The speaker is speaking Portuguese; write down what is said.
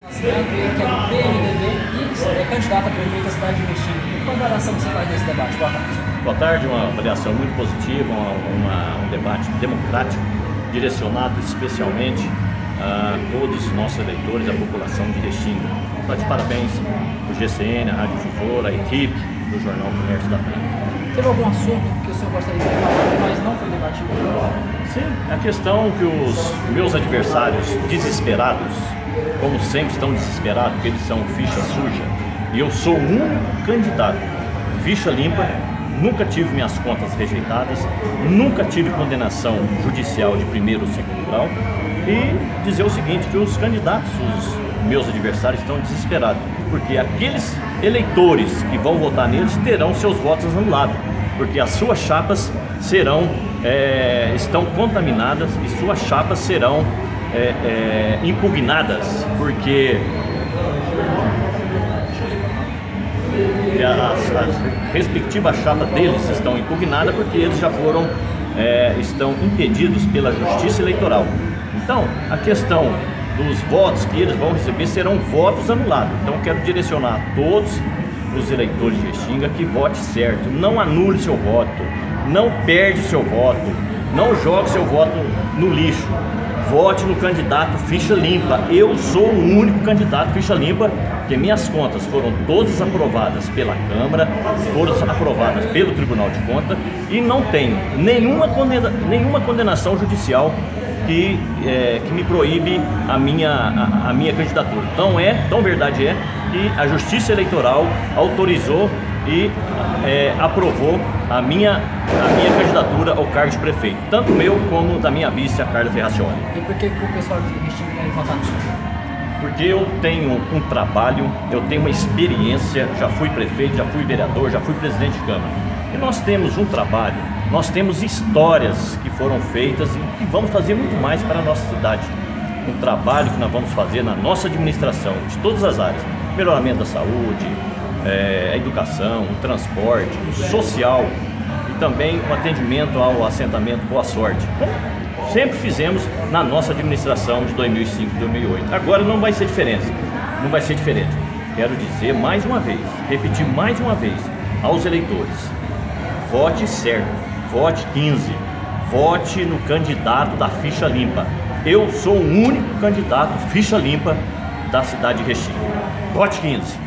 Ele que é do PMDB e é candidato a prefeito da cidade de Restinga. Qual a avaliação que você faz desse debate? Boa tarde. Boa tarde, uma avaliação muito positiva, um debate democrático, direcionado especialmente a todos os nossos eleitores, a população de Restinga. Está de parabéns o GCN, a Rádio Difusora, a equipe do Jornal Comércio da Franca. Teve algum assunto que o senhor gostaria de falar, mas não foi debatido? Sim, a questão que os meus adversários desesperados, como sempre estão desesperados, porque eles são ficha suja, e eu sou um candidato, ficha limpa, nunca tive minhas contas rejeitadas, nunca tive condenação judicial de primeiro ou segundo grau, e dizer o seguinte, que os candidatos, os meus adversários estão desesperados, porque aqueles eleitores que vão votar neles terão seus votos anulados, porque as suas chapas estão contaminadas e suas chapas serão impugnadas, porque as respectivas chapas deles estão impugnadas porque eles já estão impedidos pela Justiça Eleitoral. Então, a questão dos votos que eles vão receber serão votos anulados. Então, quero direcionar a todos os eleitores de Restinga que vote certo, não anule seu voto, não perde seu voto, não jogue seu voto no lixo. Vote no candidato ficha limpa. Eu sou o único candidato ficha limpa, porque minhas contas foram todas aprovadas pela Câmara, foram aprovadas pelo Tribunal de Contas e não tenho nenhuma condenação judicial que me proíbe a minha candidatura. Tão verdade é que a Justiça Eleitoral autorizou e aprovou a minha candidatura ao cargo de prefeito, tanto meu como da minha vice, a Carla Ferracioli. E por que o pessoal de Restinga deve votar no senhor? Porque eu tenho um trabalho, eu tenho uma experiência, já fui prefeito, já fui vereador, já fui presidente de Câmara. E nós temos um trabalho, nós temos histórias que foram feitas e que vamos fazer muito mais para a nossa cidade. Um trabalho que nós vamos fazer na nossa administração, de todas as áreas. Melhoramento da saúde, a educação, o transporte, o social e também o atendimento ao assentamento Boa Sorte. Como sempre fizemos na nossa administração de 2005 e 2008. Agora não vai ser diferente. Não vai ser diferente. Quero dizer mais uma vez, repetir mais uma vez aos eleitores: vote certo, vote 15, vote no candidato da ficha limpa. Eu sou o único candidato ficha limpa da cidade de Restinga. Vote 15.